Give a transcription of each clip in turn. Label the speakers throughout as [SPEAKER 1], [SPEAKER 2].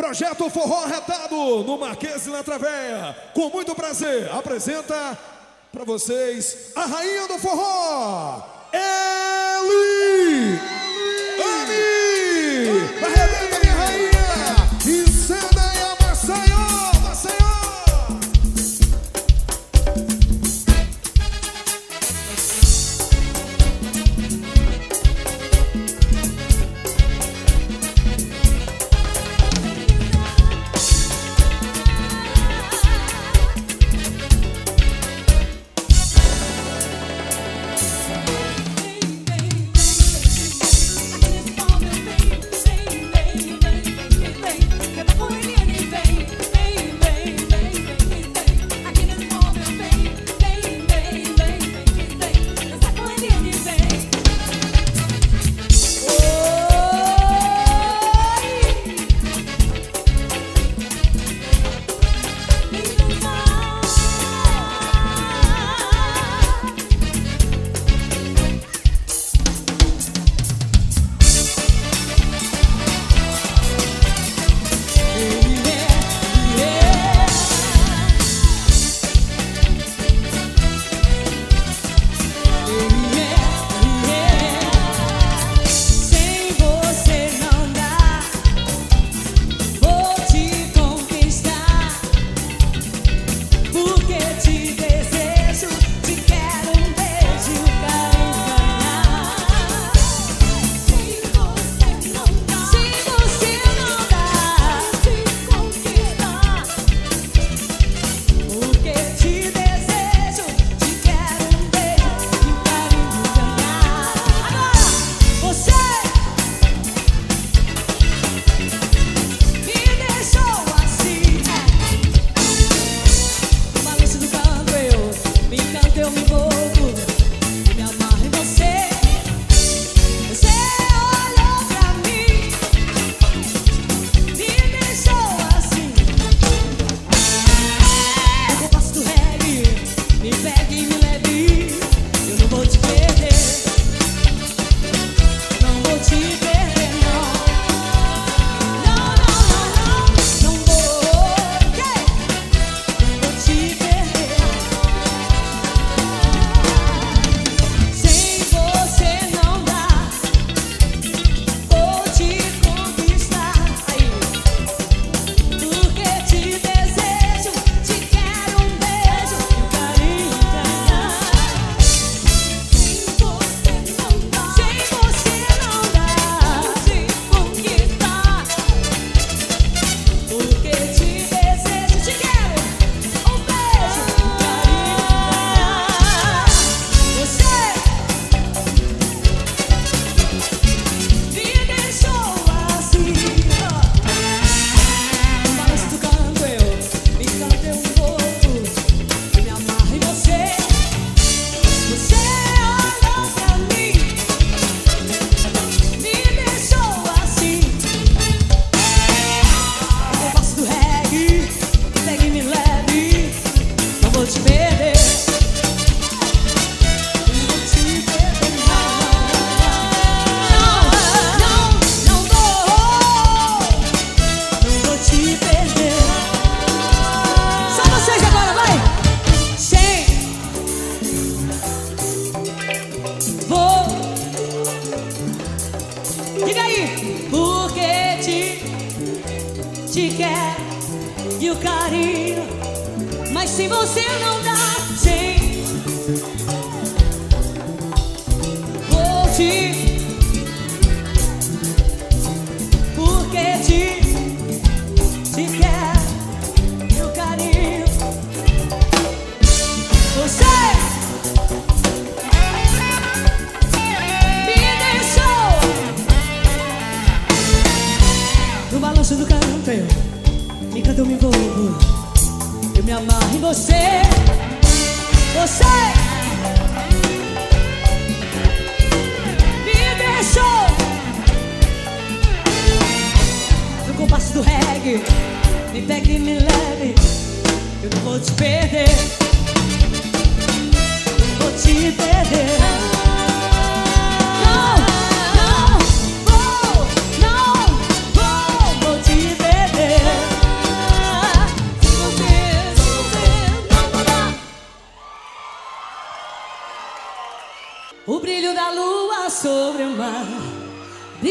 [SPEAKER 1] Projeto Forró Arretado no Marquês de Latravéia. Com muito prazer, apresenta para vocês a rainha do forró, Eli! Arrebenta, minha rainha! E ceda e Maceió, Maceió!
[SPEAKER 2] Diga aí, porque te quer e o carinho, mas se você não dá, sim, vou te, porque te quer e o carinho, você balanço do canto, me encanta, eu me envolvo, eu me amarro em você, você me deixou no compasso do reggae, me pegue e me leve, eu não vou te perder, eu não vou te perder. Não vou te perder.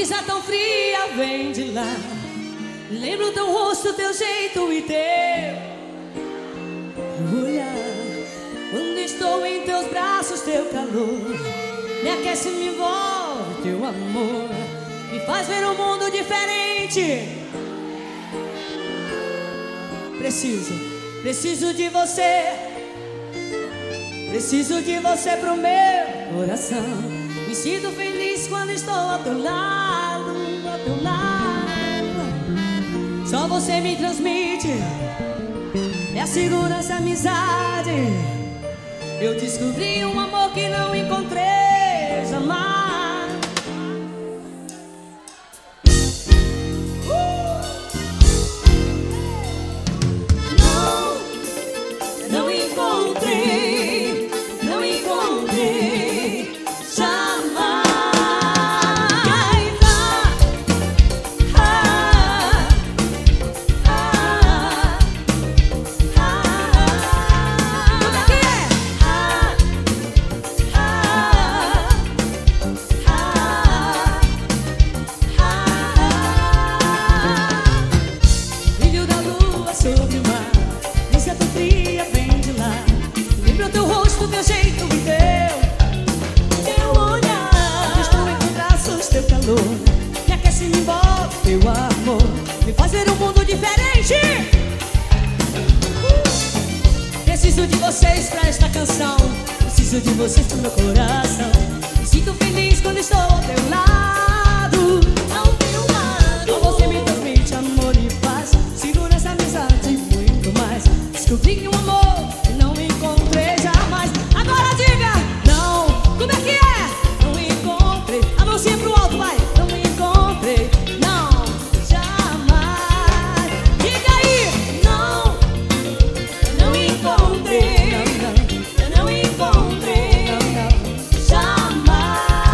[SPEAKER 2] brisa tão fria vem de lá. Lembro teu rosto, teu jeito e teu olhar. Quando estou em teus braços, teu calor me aquece, me envolve, teu amor me faz ver um mundo diferente. Preciso de você. Preciso de você pro meu coração. Me sinto feliz quando estou ao teu lado, ao teu lado. Só você me transmite minha segurança, amizade. Eu descobri um amor que não encontrei jamais. Não encontrei jamais. Brilho da lua sobre o mar, brisa tão fria vem de lá. Lembra teu rosto, teu jeito e teu olhar. Estou em teus braços, teu calor me aquece, me envolve, teu amor me faz ver um mundo diferente. Preciso de vocês pra esta canção. Preciso de vocês pro meu coração. Me sinto feliz quando estou ao teu lado, ao teu lado. Com você me transmite amor e paz, segurança, amizade e muito mais. Descobri um amor que não encontrei jamais. Agora diga, não, como é que é? Não encontrei. A mãozinha pro alto, vai. Não encontrei, não, jamais. Diga aí, não, eu não encontrei. Eu não encontrei, jamais.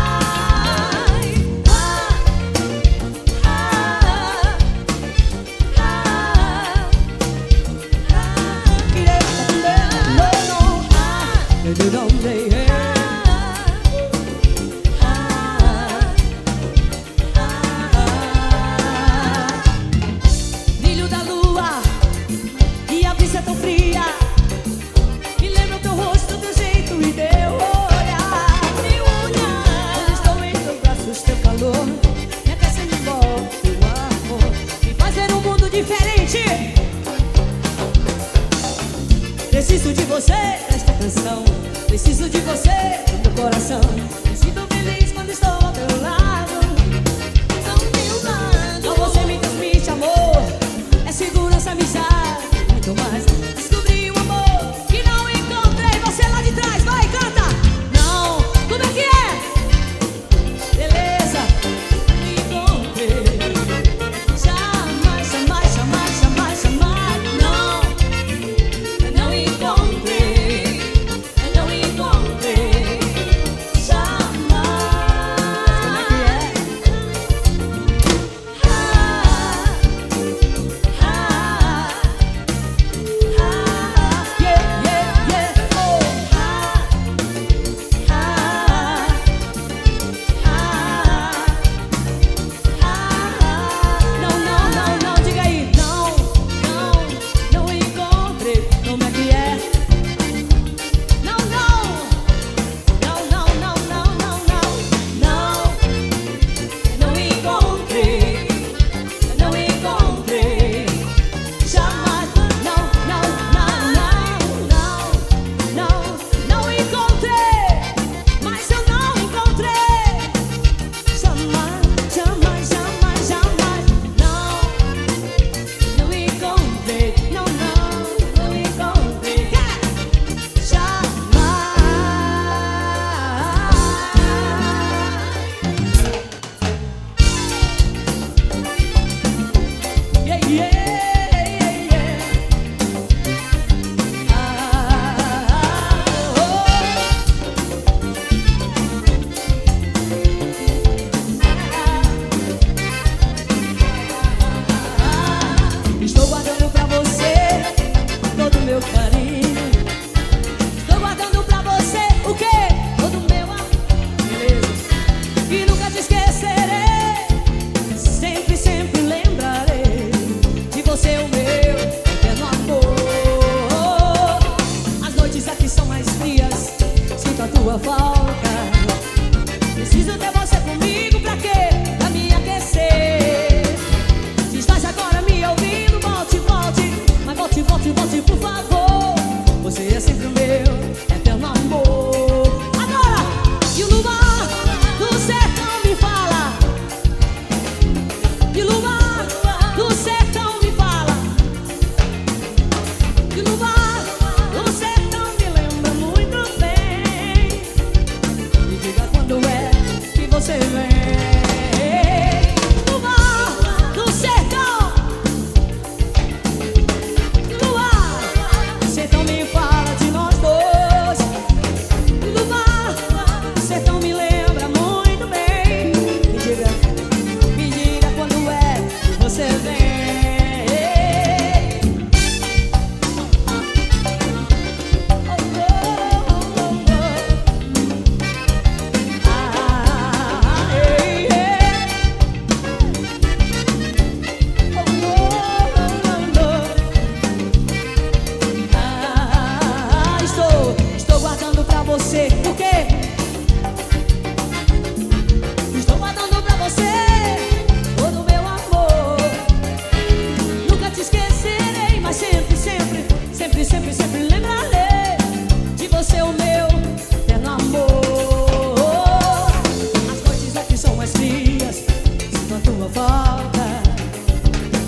[SPEAKER 2] Brilho da lua e a brisa tão fria me lembra teu rosto, teu jeito e teu olhar. Quando estou em teus braços, teu calor me aquece, me envolve, teu amor me faz ver um mundo diferente. Preciso de você nesta canção. Preciso de você no meu coração. Me sinto feliz quando estou ao teu lado, ao teu lado. Com você me transmite amor, é segurança, amizade, muito mais. Descobri um amor que não encontrei. Você lá de trás, vai, canta. Não, como é que é? Beleza, não encontrei. Jamais, jamais, jamais, jamais, jamais. Não, eu não encontrei. Eu não encontrei jamais.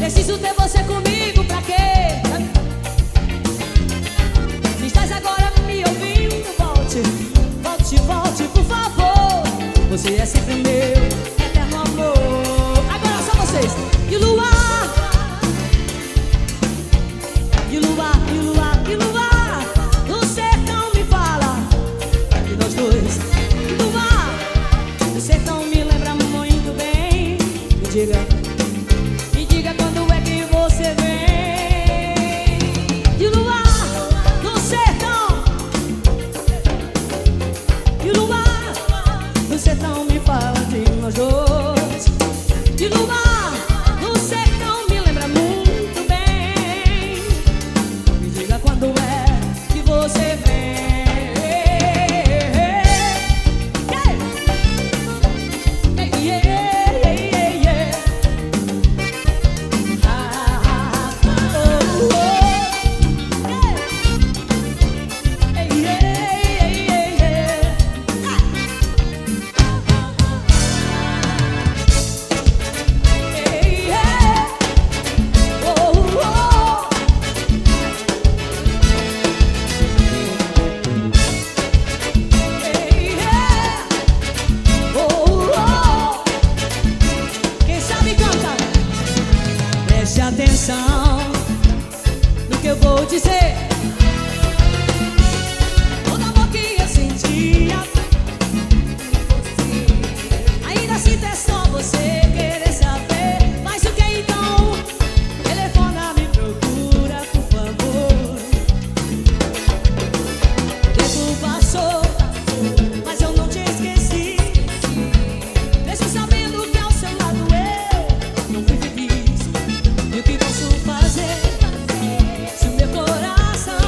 [SPEAKER 2] Preciso ter você comigo, pra quê? Se estás agora me ouvindo, volte, volte, volte, por favor. Você é sempre meu eterno amor. Agora só vocês. E o luar, e o luar, e o luar, e o luar no sertão me fala de nós dois. E o luar no sertão me lembra muito bem. Me diga quando é que você vem. E o luar no sertão, e o luar no sertão me fala de nós dois. E o luar no sertão me lembra muito bem. Me diga quando é que você vem. Preste atenção no que eu vou dizer. Todo amor que eu sentia, ainda sinto é só você querer saber. Mas o que então? Telefona, me procura, por favor. O tempo passou, mas eu não te esqueci. Mesmo sabendo que ao seu lado eu não fui feliz. E o que posso fazer se o meu coração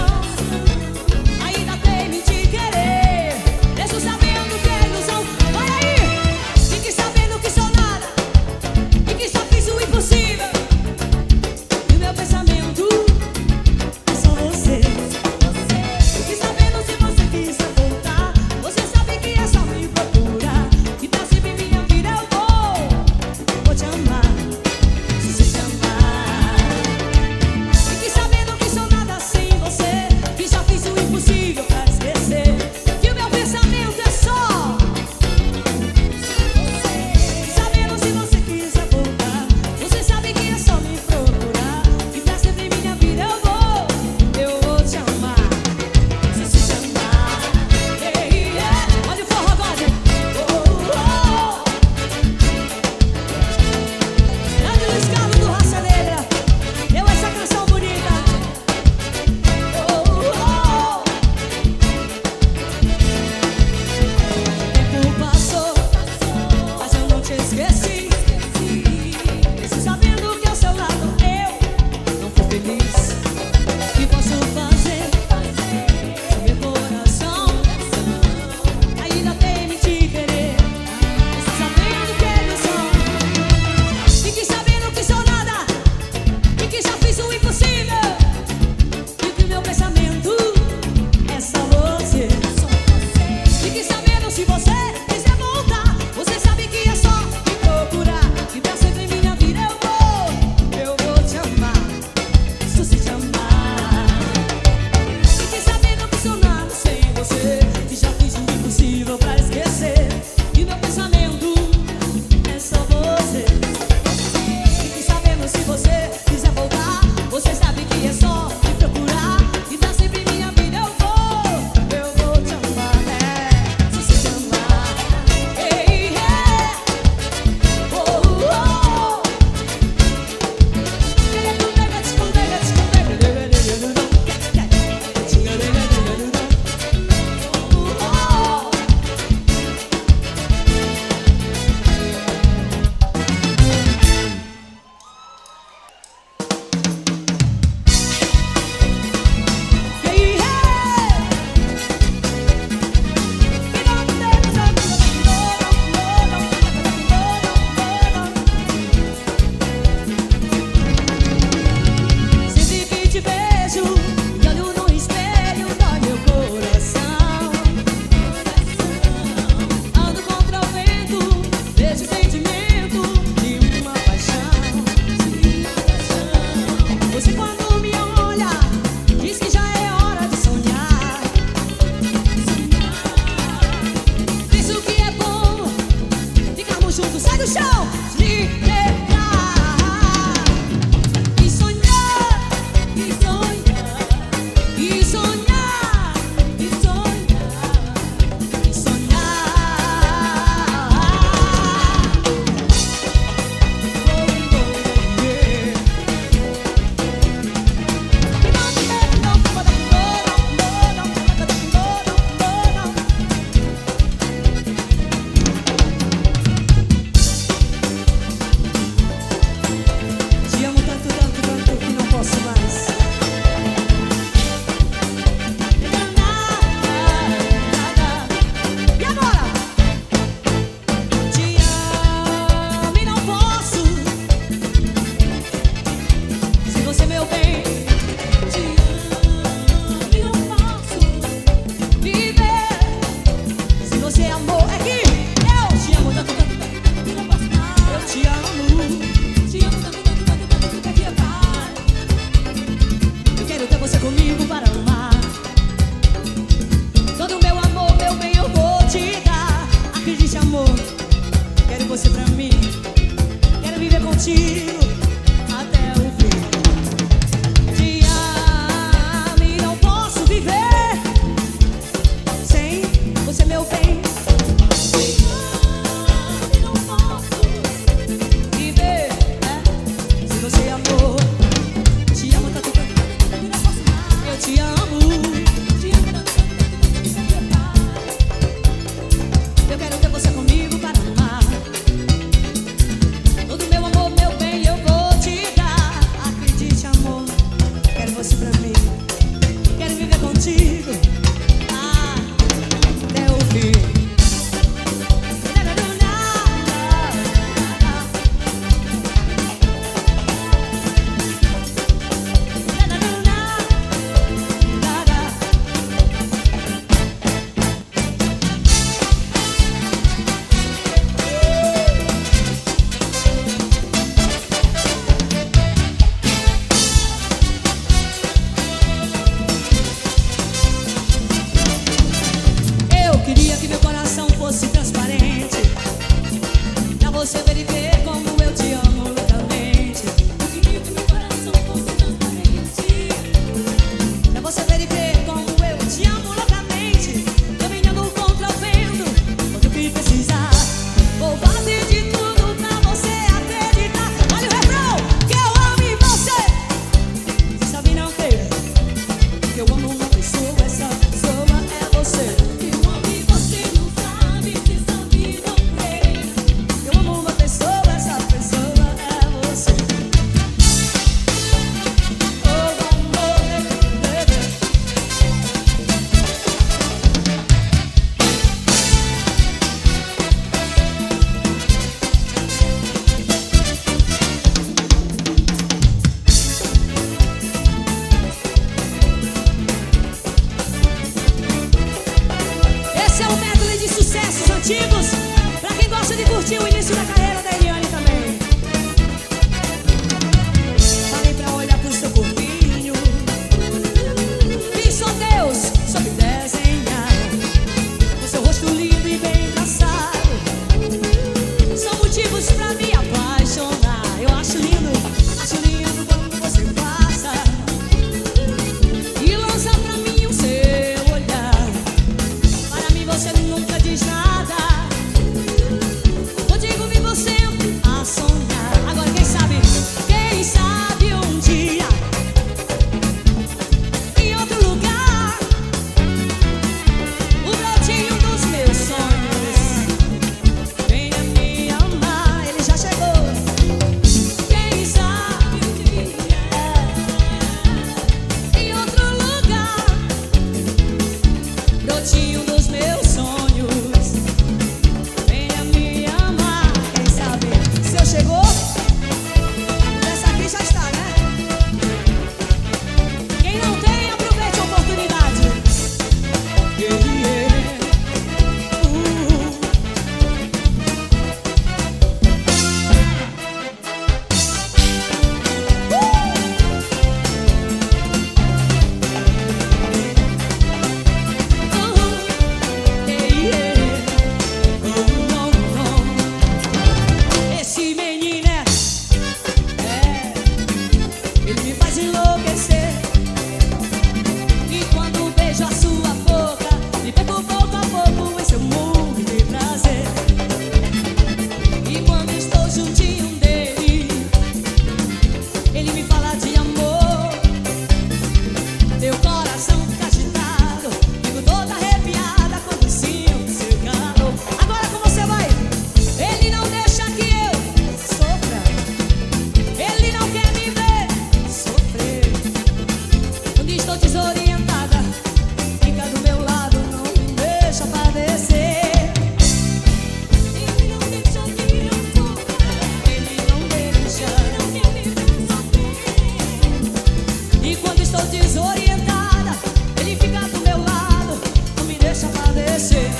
[SPEAKER 2] estou desorientada, ele fica do meu lado, não me deixa padecer.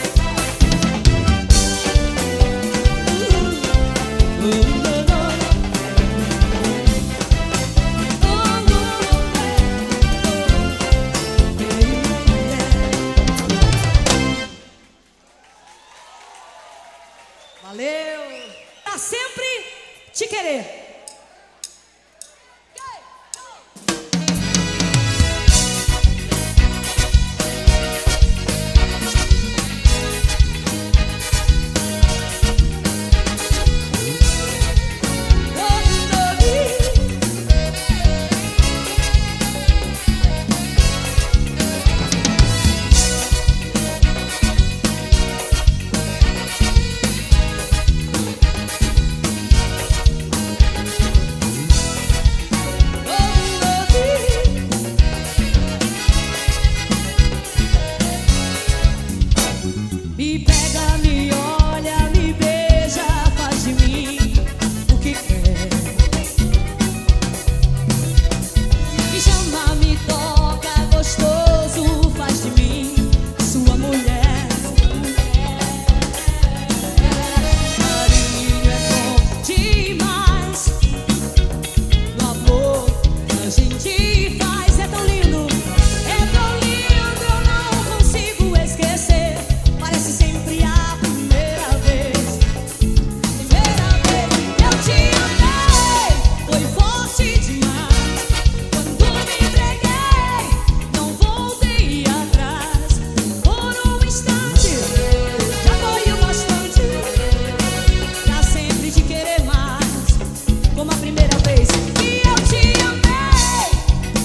[SPEAKER 2] Valeu! Pra sempre te querer. Me pega, me olha, me beija, faz de mim o que quer. Me chama, me toca, gostoso, faz de mim sua mulher. Carinho é bom demais, no amor que a gente faz é tão lindo, eu não consigo esquecer. Parece sempre a primeira vez. Primeira vez eu te amei, foi forte demais. Quando me entreguei, não voltei atrás. Por um instante, já foi o bastante pra sempre te querer mais. Como a primeira vez que eu te amei,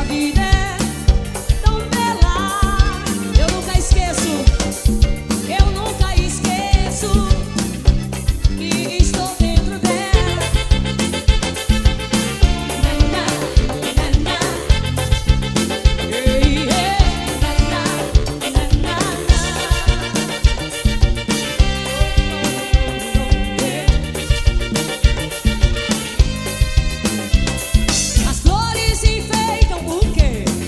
[SPEAKER 2] Essa vida é tão bela. Eu nunca esqueço que estou dentro dela. Na, na, na, ei, ei, na, na, As flores enfeitam o buquê,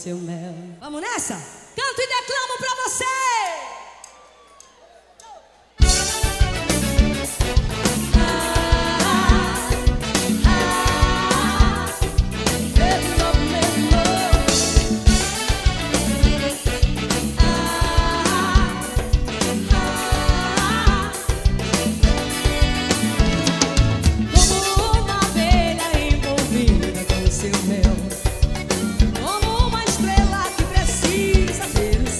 [SPEAKER 2] seu mel. Vamos nessa? Canto e declamo pra você!
[SPEAKER 3] Como uma estrela que precisa ter o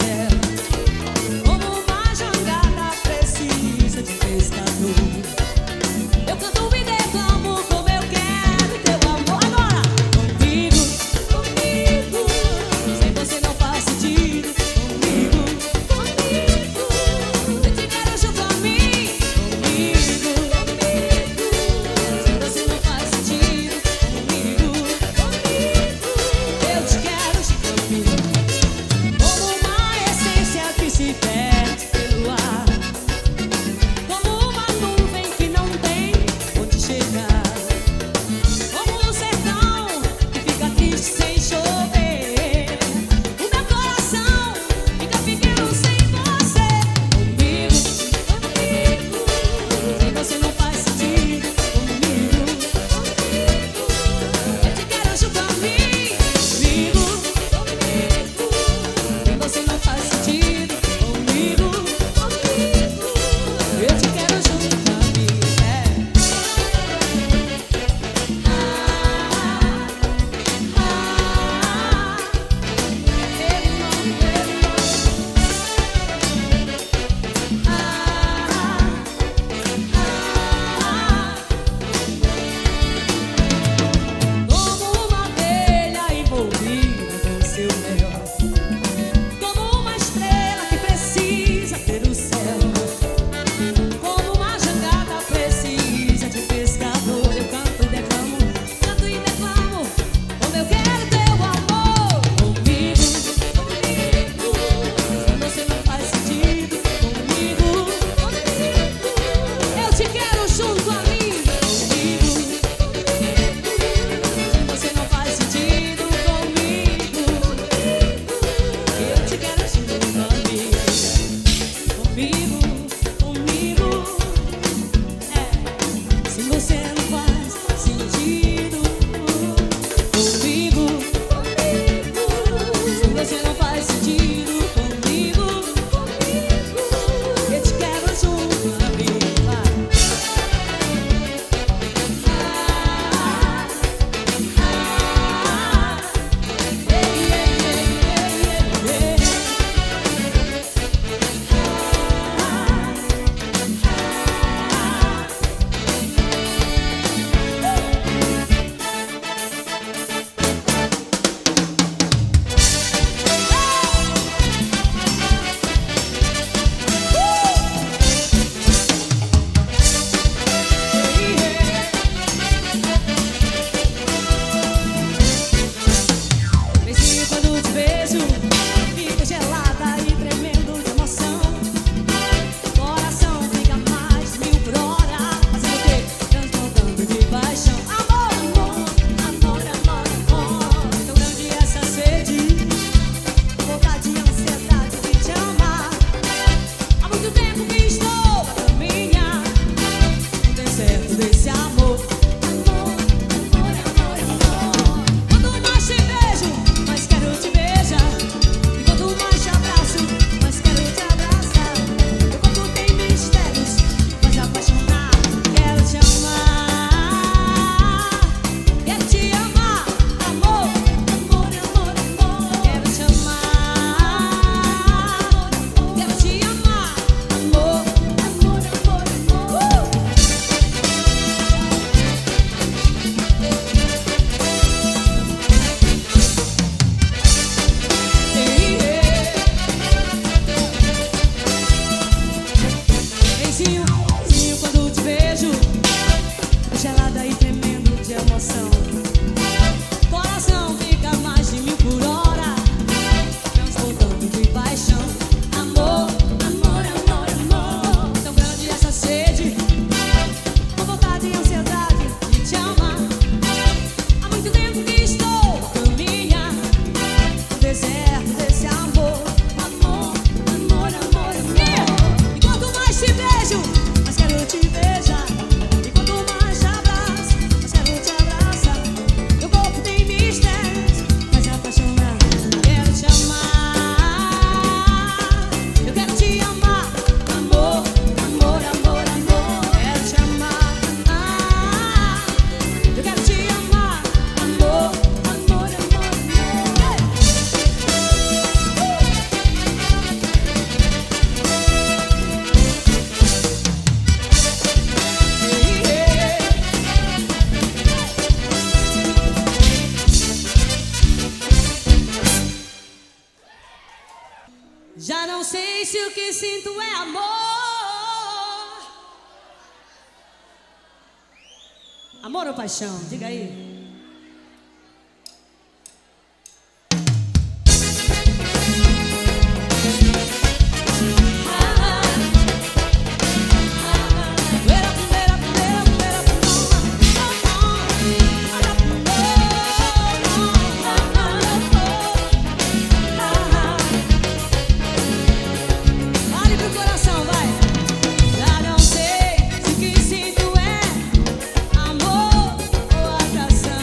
[SPEAKER 2] Amor ou paixão? Diga aí.
[SPEAKER 3] Amor ou atração?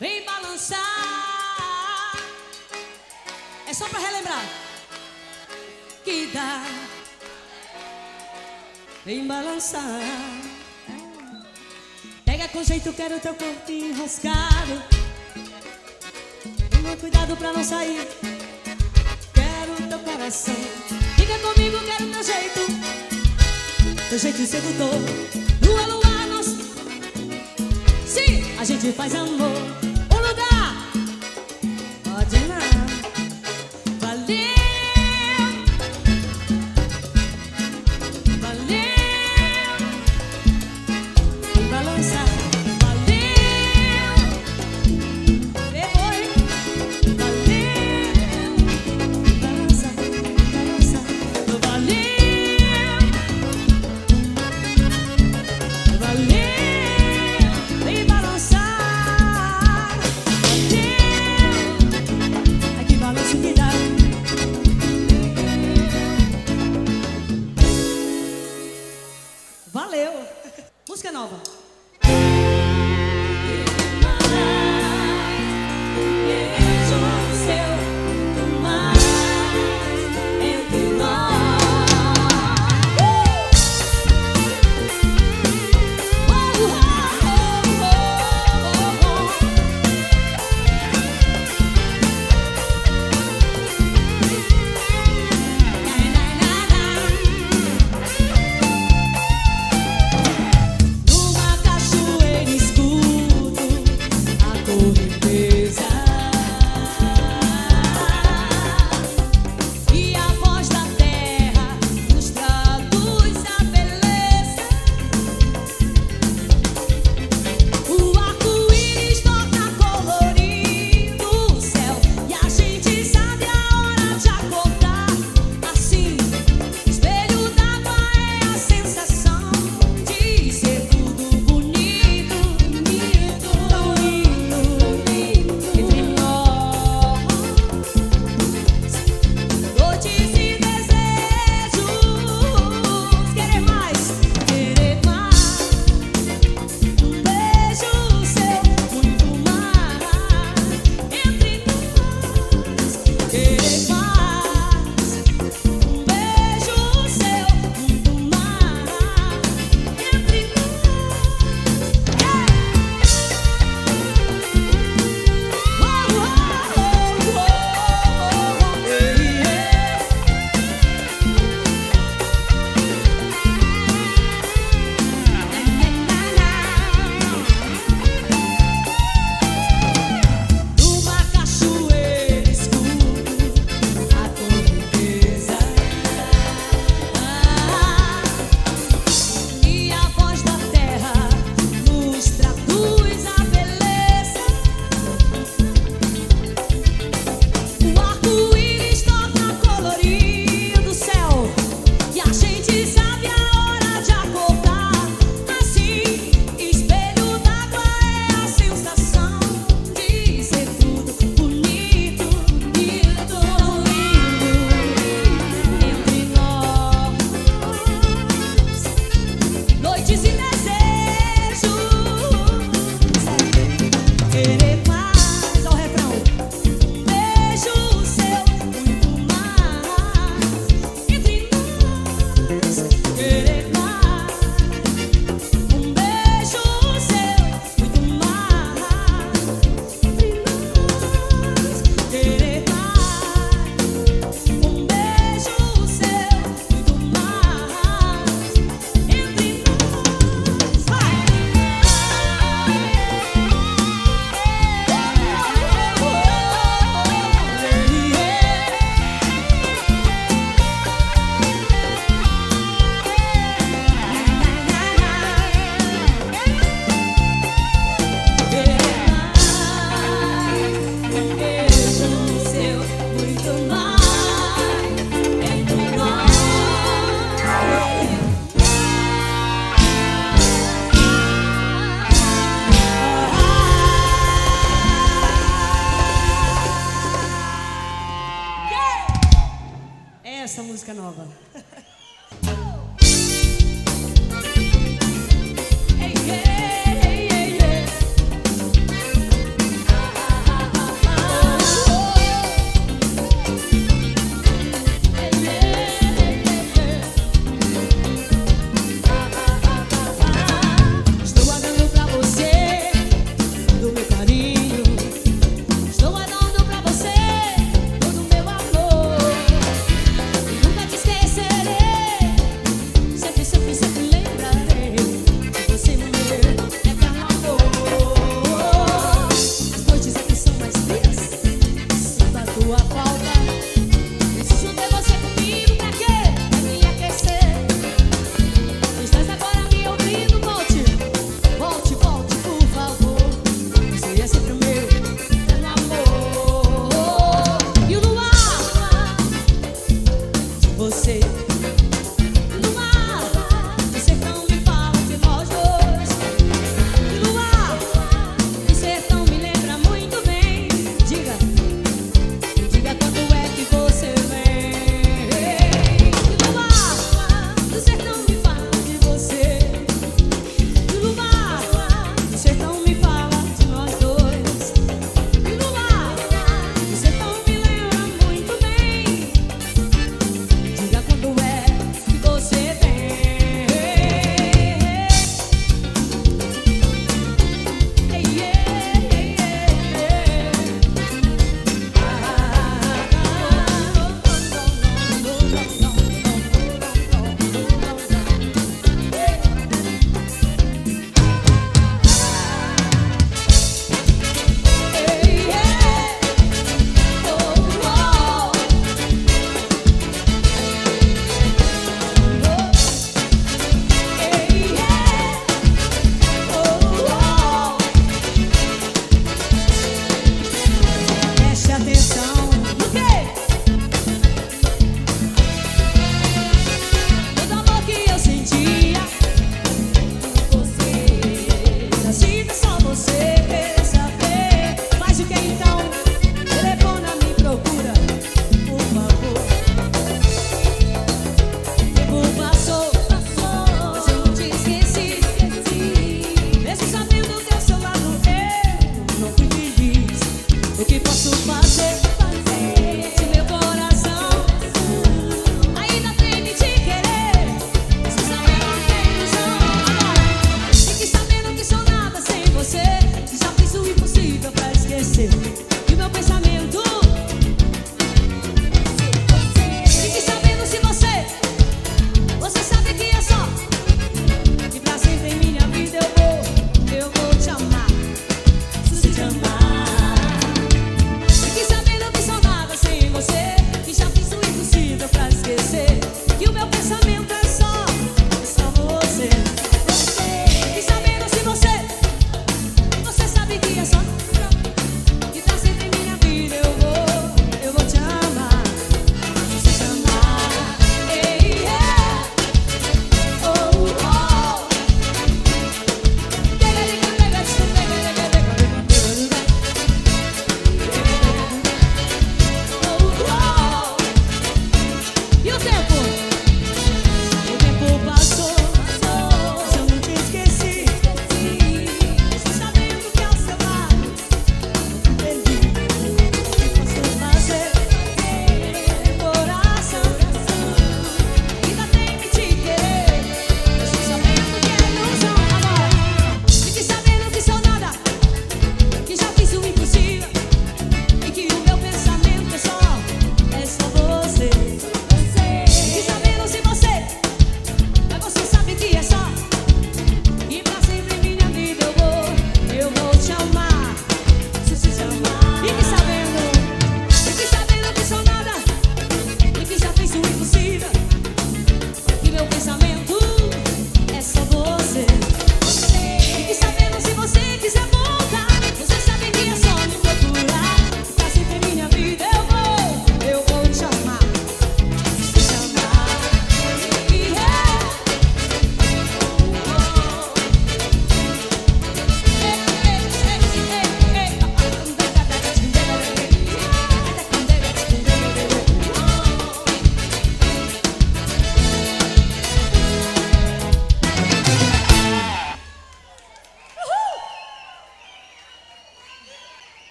[SPEAKER 2] vem balançar. É só pra relembrar. Que dá, vem balançar. Pega com jeito, quero teu corpo enroscado. Toma cuidado pra não sair. Quero teu coração. Fica comigo, quero teu jeito. Teu jeito sedutor. Lua, lua, nós. Sim, a gente faz amor. O lugar pode ir lá. Valeu. Vem balançar.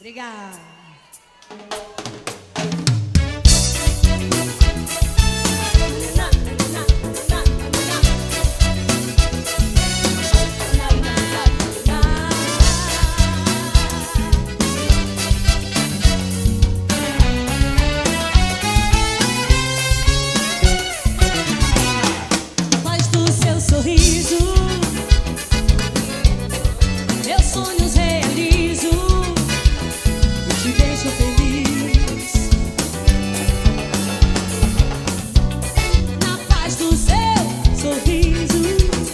[SPEAKER 2] Obrigada. Faz do seu sorriso meus sonhos realizo e te deixo feliz. Na paz do seu sorriso,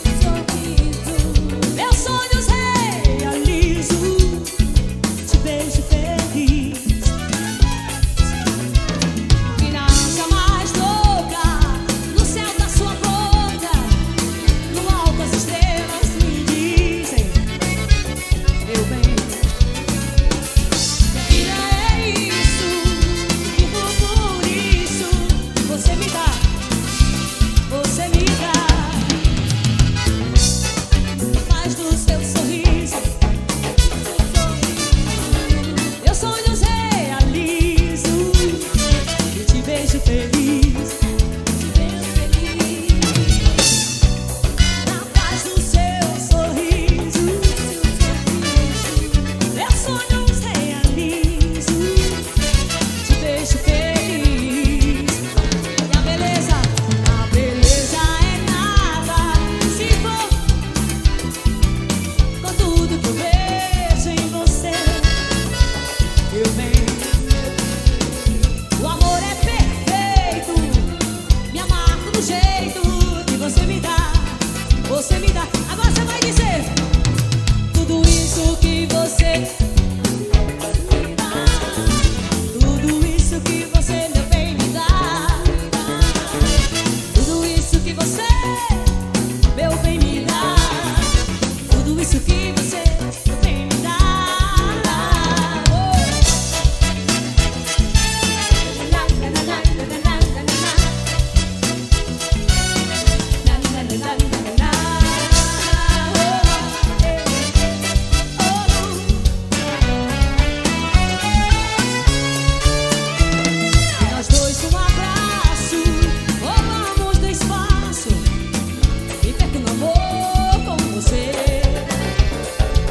[SPEAKER 2] meus sonhos realizo, te deixo feliz. E nasce a mais louca no céu da sua boca, no alto as estrelas me dizem: meu bem, minha vida é isso, e por isso você me dá, você me dá. Faz do seu sorriso meus sonhos realizo e te vejo feliz, te vejo feliz. Na paz do seu sorriso meus sonhos realizo, te vejo feliz. E a beleza é nada se for com tudo que eu vejo em você, meu bem. O amor é perfeito, me amargo do jeito que você me dá, você me dá. Agora você vai dizer tudo isso que você me dá, tudo isso que você, meu bem, me dá, tudo isso que você, meu bem, me dá, tudo isso que você, meu bem, me dá. E nós dois num abraço, rolamos do espaço, e perco no amor com você.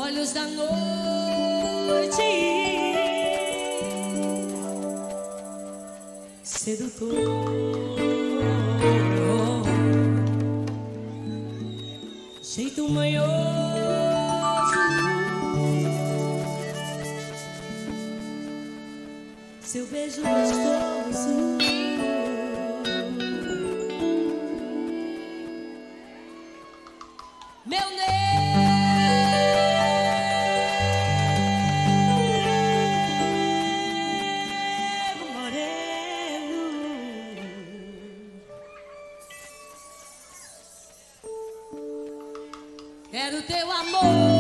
[SPEAKER 2] olhos da noite, sedutor, jeito manhoso, seu beijo gostoso. Meu nego moreno, quero teu amor.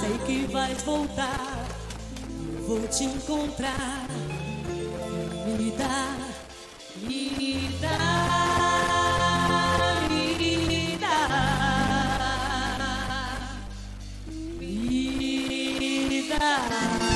[SPEAKER 2] e que vais voltar. Eu vou te encontrar. Me dá, me dá, me dá, me dá.